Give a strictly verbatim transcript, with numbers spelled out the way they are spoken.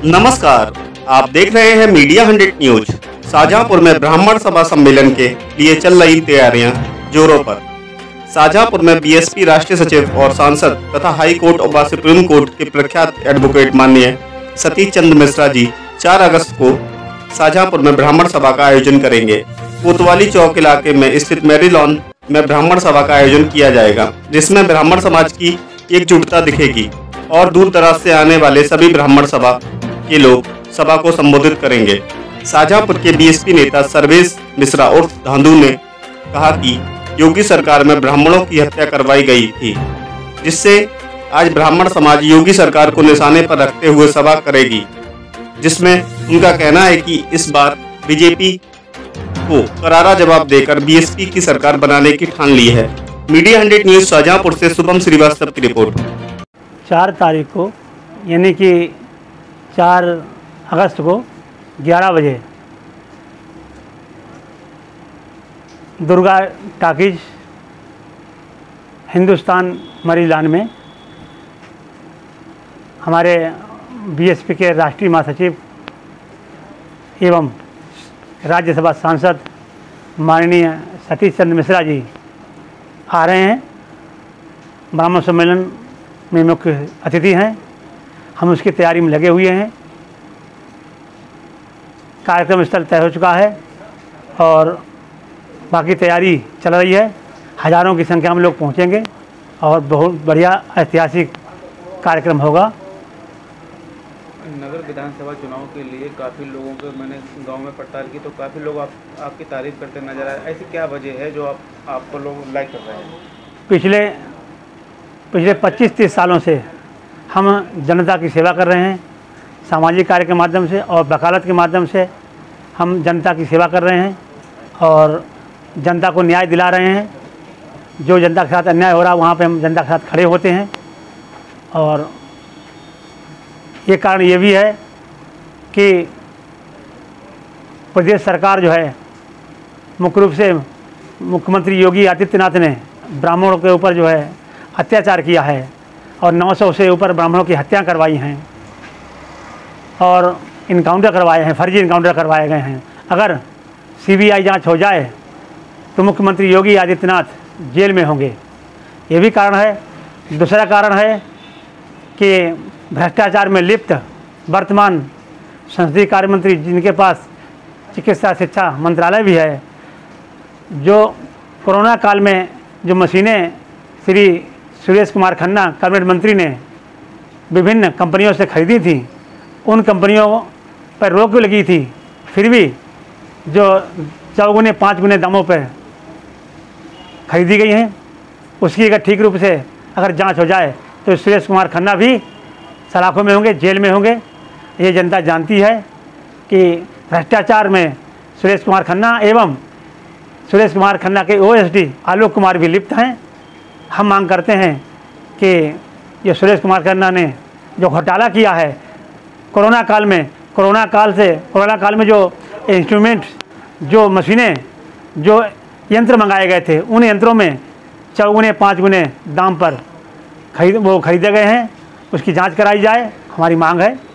नमस्कार, आप देख रहे हैं मीडिया हंड्रेड न्यूज। शाहजहांपुर में ब्राह्मण सभा सम्मेलन के लिए चल रही तैयारियां जोरों पर। शाहजहांपुर में बीएसपी राष्ट्रीय सचिव और सांसद तथा हाई कोर्ट व सुप्रीम कोर्ट के प्रख्यात एडवोकेट माननीय सतीश चंद्र मिश्रा जी चार अगस्त को शाहजहांपुर में ब्राह्मण सभा का आयोजन करेंगे। कोतवाली चौक इलाके में स्थित मैरिलॉन में ब्राह्मण सभा का आयोजन किया जाएगा, जिसमें ब्राह्मण समाज की एकजुटता दिखेगी और दूर दराज से आने वाले सभी ब्राह्मण सभा के लोग सभा को संबोधित करेंगे। शाहजहांपुर के बीएसपी नेता सर्वेश मिश्रा उर्फ धांधू ने कहा कि योगी सरकार में ब्राह्मणों की हत्या करवाई गई थी, जिससे आज ब्राह्मण समाज योगी सरकार को निशाने पर रखते हुए सभा करेगी, जिसमें उनका कहना है कि इस बार बीजेपी को करारा जवाब देकर बीएसपी की सरकार बनाने की ठान ली है। मीडिया हंड्रेड न्यूज शाहजहांपुर से शुभम श्रीवास्तव की रिपोर्ट। चार तारीख को यानी कि चार अगस्त को ग्यारह बजे दुर्गा टाकीज हिंदुस्तान मैरिलॉन में हमारे बीएसपी के राष्ट्रीय महासचिव एवं राज्यसभा सांसद माननीय सतीश चंद्र मिश्रा जी आ रहे हैं। ब्राह्मण सम्मेलन में मुख्य अतिथि हैं। हम उसकी तैयारी में लगे हुए हैं। कार्यक्रम स्थल तय हो चुका है और बाकी तैयारी चल रही है। हज़ारों की संख्या में लोग पहुंचेंगे और बहुत बढ़िया ऐतिहासिक कार्यक्रम होगा। नगर विधानसभा चुनाव के लिए काफ़ी लोगों को मैंने गांव में पड़ताल की तो काफ़ी लोग आप आपकी तारीफ करते नजर आए। ऐसी क्या वजह है जो आप आपको लोग लाइक कर रहे हैं? पिछले पिछले पच्चीस तीस सालों से हम जनता की सेवा कर रहे हैं। सामाजिक कार्य के माध्यम से और वकालत के माध्यम से हम जनता की सेवा कर रहे हैं और जनता को न्याय दिला रहे हैं। जो जनता के साथ अन्याय हो रहा है वहाँ पे हम जनता के साथ खड़े होते हैं। और ये कारण ये भी है कि प्रदेश सरकार जो है मुख्य रूप से मुख्यमंत्री योगी आदित्यनाथ ने ब्राह्मणों के ऊपर जो है अत्याचार किया है और नौ सौ से ऊपर ब्राह्मणों की हत्या करवाई हैं और इनकाउंटर करवाए हैं, फर्जी इनकाउंटर करवाए गए हैं। अगर सीबीआई जांच हो जाए तो मुख्यमंत्री योगी आदित्यनाथ जेल में होंगे। ये भी कारण है। दूसरा कारण है कि भ्रष्टाचार में लिप्त वर्तमान संसदीय कार्य मंत्री, जिनके पास चिकित्सा शिक्षा मंत्रालय भी है, जो कोरोना काल में जो मशीनें श्री सुरेश कुमार खन्ना कैबिनेट मंत्री ने विभिन्न कंपनियों से खरीदी थी, उन कंपनियों पर रोक लगी थी, फिर भी जो चौगुने पाँच गुने दामों पर खरीदी गई हैं, उसकी अगर ठीक रूप से अगर जांच हो जाए तो सुरेश कुमार खन्ना भी सलाखों में होंगे, जेल में होंगे। ये जनता जानती है कि भ्रष्टाचार में सुरेश कुमार खन्ना एवं सुरेश कुमार खन्ना के ओएसडी आलोक कुमार भी लिप्त हैं। हम मांग करते हैं कि ये सुरेश कुमार खन्ना ने जो घोटाला किया है कोरोना काल में, कोरोना काल से कोरोना काल में जो इंस्ट्रूमेंट, जो मशीनें, जो यंत्र मंगाए गए थे, उन यंत्रों में चौगुने पाँच गुने दाम पर खरीद वो खरीदे गए हैं। उसकी जांच कराई जाए, हमारी मांग है।